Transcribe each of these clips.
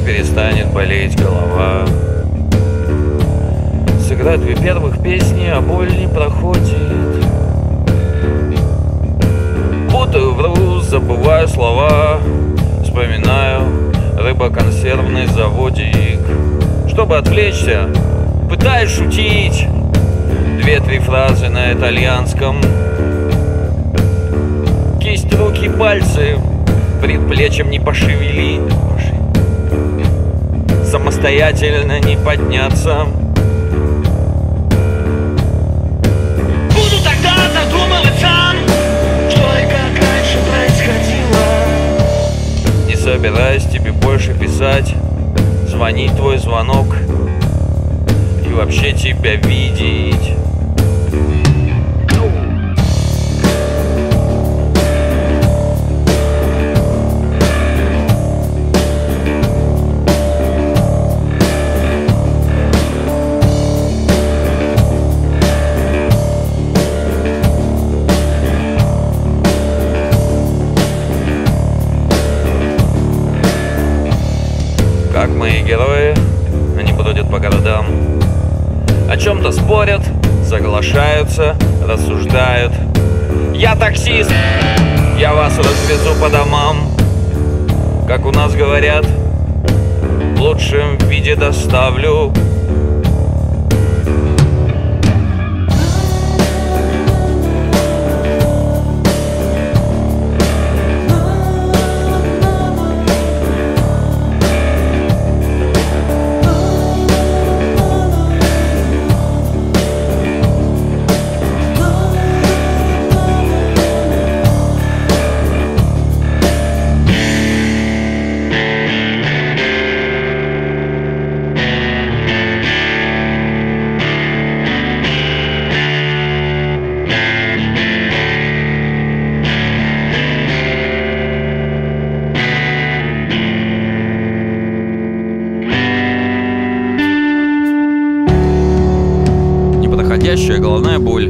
перестанет болеть голова. Сыграть две первых песни, а боль не проходит. Путаю, вру, забываю слова. Вспоминаю рыбоконсервный заводик. Чтобы отвлечься, пытаюсь шутить. Две-три фразы на итальянском. Кисть, руки, пальцы предплечьем не пошевели. Самостоятельно не подняться. Буду тогда додумывать сам, что и как раньше происходило. Не собираюсь тебе больше писать, звонить твой звонок и вообще тебя видеть. Как мои герои, они бродят по городам, о чем-то спорят, соглашаются, рассуждают. Я таксист, я вас развезу по домам. Как у нас говорят, в лучшем виде доставлю. Непроходящая головная боль.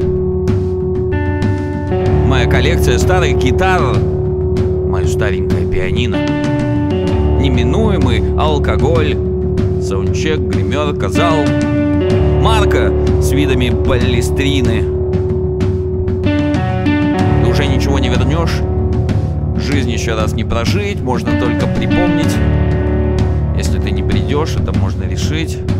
Моя коллекция старых гитар. Мое старенькое пианино. Неминуемый алкоголь. Саундчек, гримерка, зал. Марка с видами баллестрины. Ты уже ничего не вернешь. Жизнь еще раз не прожить, можно только припомнить. Если ты не придешь, это можно решить.